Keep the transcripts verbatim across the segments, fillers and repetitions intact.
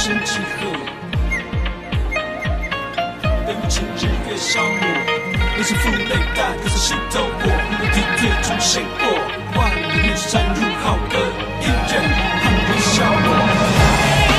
生几何？人情日月消磨，人生负累大，可是心头火，不停最终谁过？万里云山如好歌，一人怦然笑我。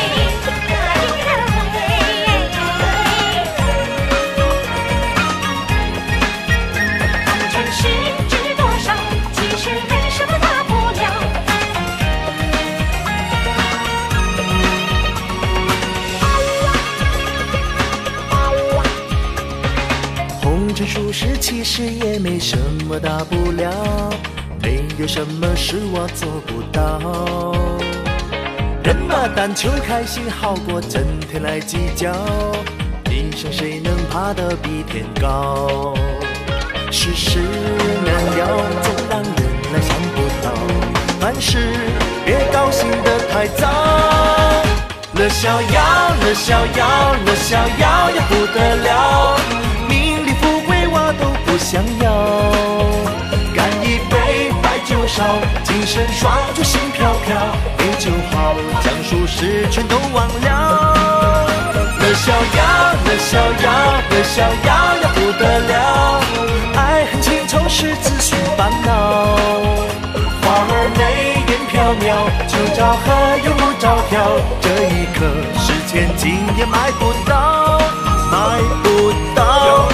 红尘俗世其实也没什么大不了，没有什么事我做不到。人嘛，但求开心好过整天来计较，地上谁能爬得比天高？世事难料，总让人来想不到，凡事别高兴得太早。乐逍遥，乐逍遥，乐逍遥呀不得了，名利富贵我都不想要。干一杯白酒烧，精神爽就心飘飘，杯酒好，将俗事全都忘了。乐逍遥，乐逍遥，乐逍遥呀不得了，爱恨情仇是自寻烦恼。花儿美，烟飘渺，就照河又不着调，这一刻是千金也买不到，买不到。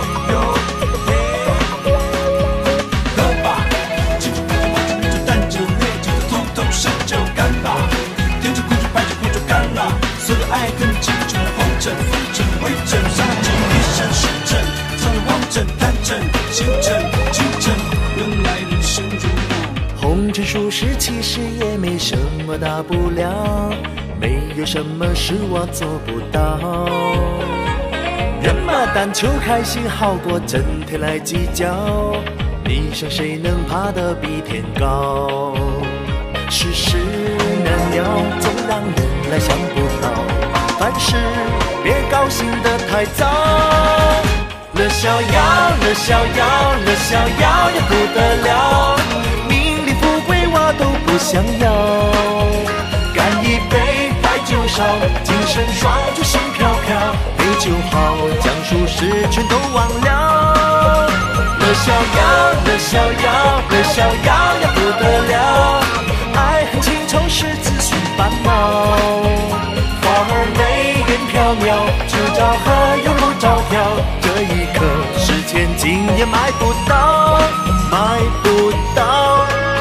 喝吧，敬酒不醉忘酒，美酒淡酒烈酒的头头是酒，干吧，甜酒苦酒白酒苦酒干了，所有爱恨情仇红尘浮尘灰尘，杀尽一生时辰，苍凉荒尘贪尘星辰清晨，人来人生如梦。 红尘俗世其实也没什么大不了，没有什么事我做不到。人嘛，但求开心好过整天来计较，地上谁能爬得比天高？世事难料，总让人来想不到，凡事别高兴得太早。乐逍遥，乐逍遥，乐逍遥呀不得了，名利富贵我都不想要。干一杯白酒烧，精神爽就心飘飘，杯酒好，将俗事全都忘了。乐逍遥，乐逍遥，乐逍遥呀不得了，爱恨情仇是自寻烦恼。花儿美，烟飘渺，就照河又不着调，这一刻是千金也买不到，买不到。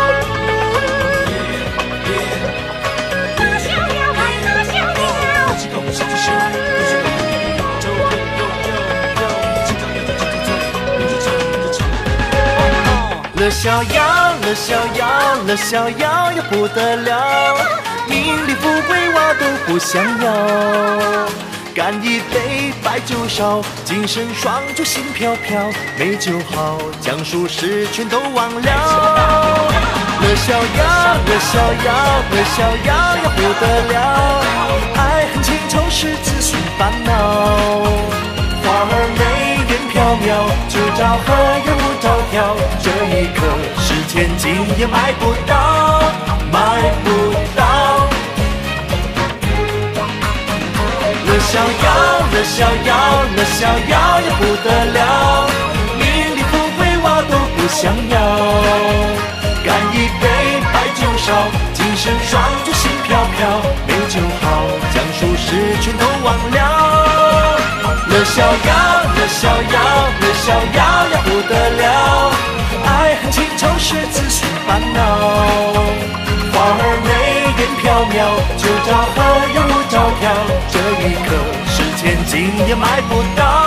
乐逍遥，乐逍遥，乐逍遥呀不得了，名利富贵我都不想要。干一杯白酒烧，精神爽就心飘飘，美酒好，将俗事全都忘了。乐逍遥，乐逍遥，乐逍遥呀不得了，爱恨情仇是自寻烦恼。花儿美，烟飘渺，就照河又不着调，这一刻是千金也买不到，买不到。乐逍遥，乐逍遥，乐逍遥也不得了，名利富贵我都不想要。干一杯白酒烧，精神爽就心飘飘，杯酒好，将俗事全都忘了。乐逍遥，乐逍遥，乐逍遥呀不得了，爱恨情仇是自寻烦恼。花儿美，烟飘渺，就照河又不着调，这一刻是千金也买不到。